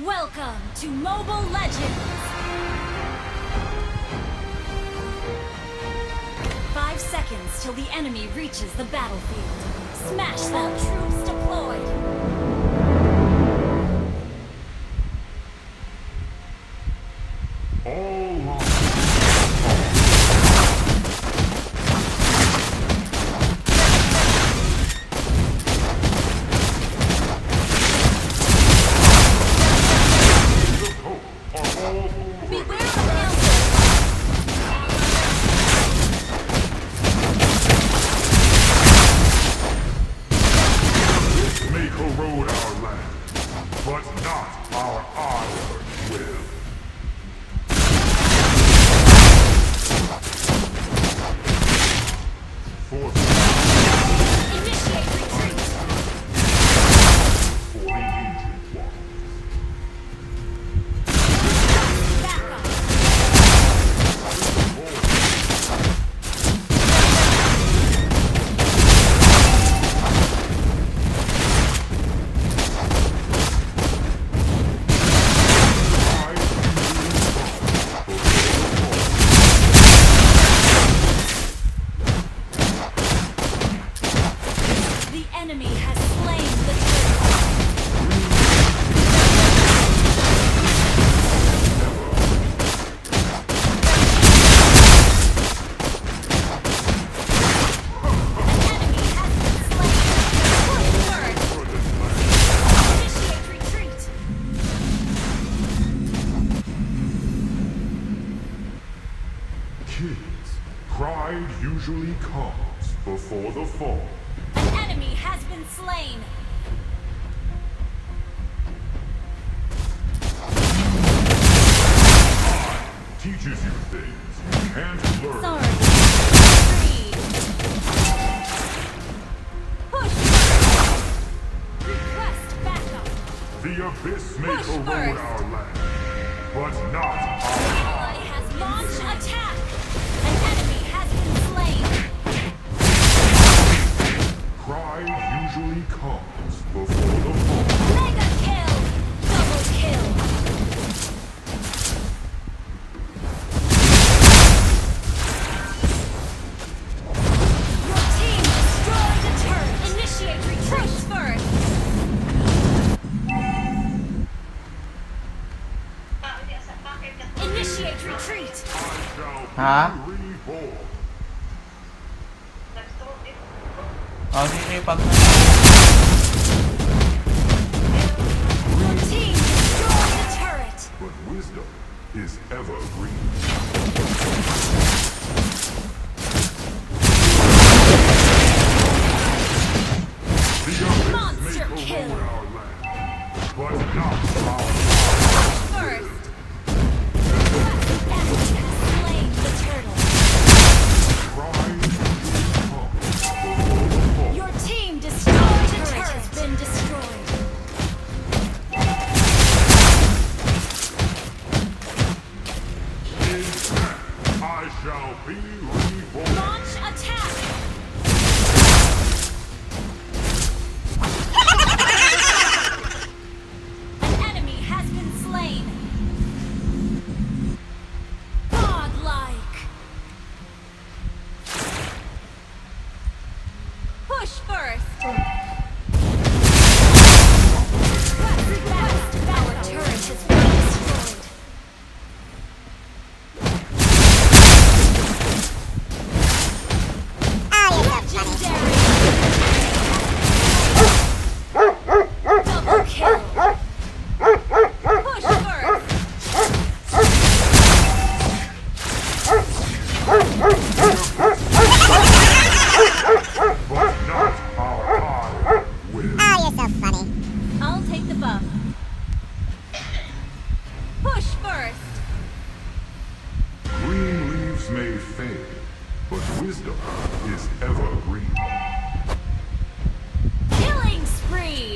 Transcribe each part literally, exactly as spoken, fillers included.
Welcome to Mobile Legends! Five seconds till the enemy reaches the battlefield. Smash them! Troops deployed! All right. Pride usually comes before the fall. An enemy has been slain. Teaches you things you can't learn. Sorry. Push. Request backup. The abyss may Push corrode first. our land, but not our Ally has launched attack. An enemy has been slain. Pride usually comes before the fall. Mega kill. Double kill. Your team destroyed a turret. Initiate retreat first. Initiate retreat. Ha? Reborn. Oh, sige, pag Your team destroyed the turret. But wisdom is evergreen. The abyss Monster may kill. corrode our land, but not our First. Enemy has slain the turtle. pride usually comes before the fall. Your team destroyed the turret. Has been destroyed. In death, I shall be reborn. Launch attack. An enemy has been slain. Godlike. Push first. Request our turret has been destroyed. Legendary. Double kill. Push first. But not our eye will. Oh, you're so funny. I'll take the buff. Push first. Green leaves may fade, but wisdom is evergreen. Killing spree.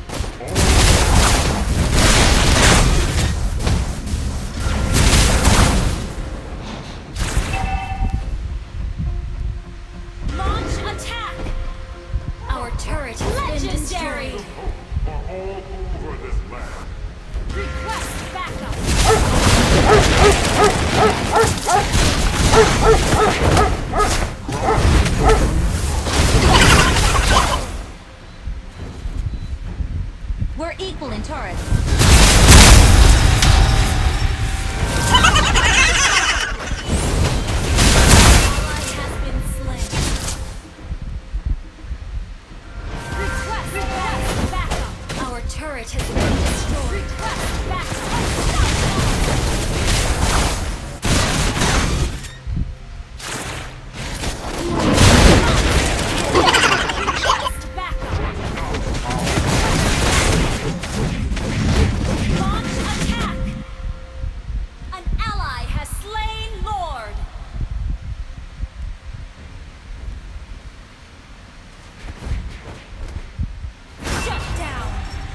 Launch attack. Our turret has been destroyed. Hope are all over this We're equal in turrets. Turret has been destroyed. Request backup. Request backup. Launch attack. An ally has slain Lord. Shut down.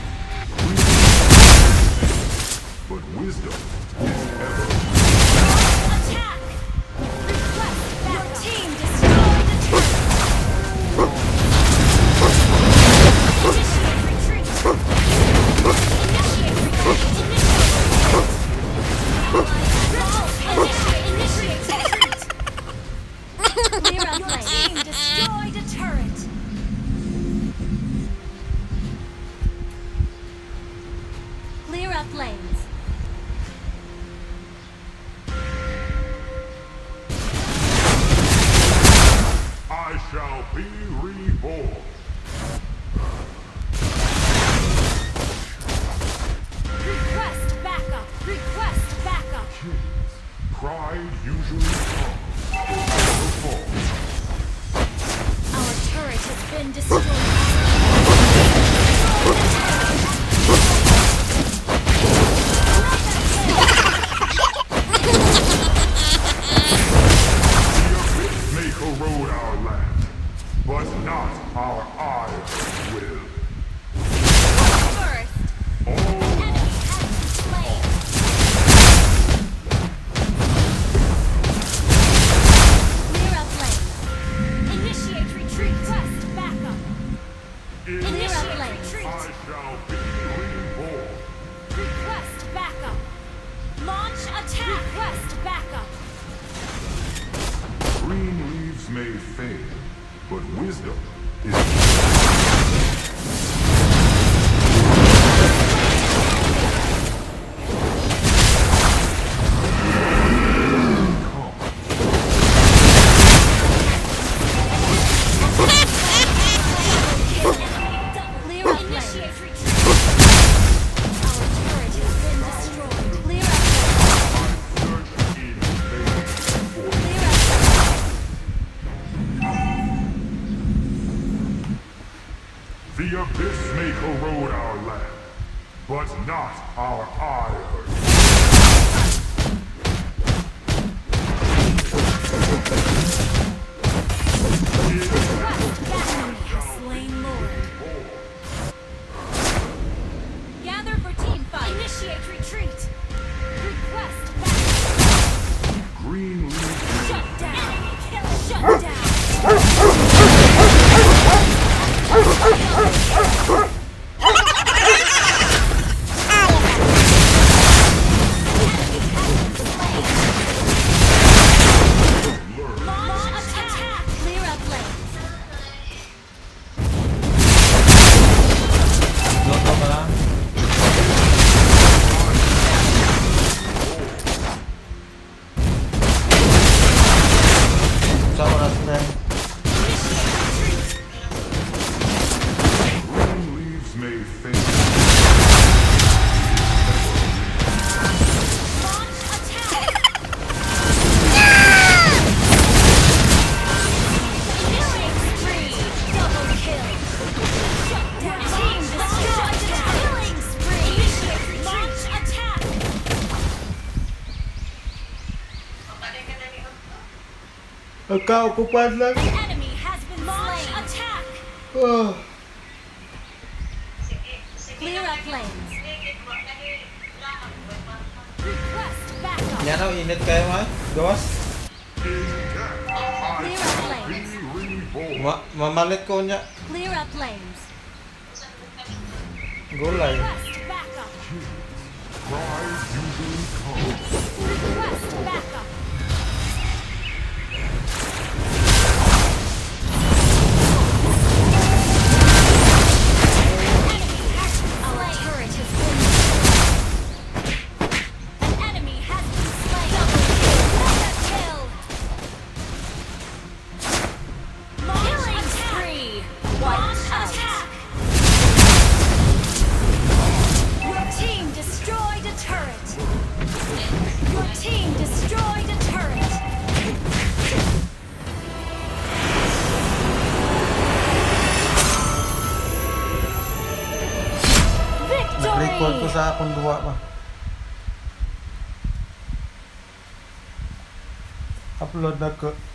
But wisdom is ever. Attack! Request backup. Your team destroyed the turret. Initiate retreat. Initiate retreat. Initiate. Initiate retreat. Clear up lane. Your team destroyed a turret. Clear up lanes. I shall be reborn. Request backup. Request backup. Kings, pride usually comes before fall. Our turret has been destroyed. May corrode our land, but not our ire will. First, All enemy has been slain. Clear up lane. Initiate retreat. Request backup. in Clear up lane. I shall be reborn. Request backup. Launch attack. Request backup. Green leaves may fade, but wisdom is Clear up lane. Initiate retreat. Our turret has been destroyed. Clear up lane. search in vain for Clear up lane. the abyss may corrode our land, but not our ire. Enemy has slain Lord. Gather for team fight. Initiate retreat. Request backup. Green leaves Shut down. Enemy kill. Shut down. Launch attack. Clear up lane. Loto ka lang. Sa oras na. Green leaves may fade. Launch attack. Initiate spree. Double kill. Shut down. Team destroyed the killing spree. Initiate launch attack. Nagka-occupied lang. An enemy has been launch attack. Oh. Clear up lanes. Request backup. Yan o, init kayo ha? Gawas? Clear up Be lanes. reborn. Ma mamalit ko niya. Clear up lanes. Gulay. Request backup. Pride usually comes Request backup. Enemy has been slain. Nag-record ko sa akong duwa pa. Upload na ko.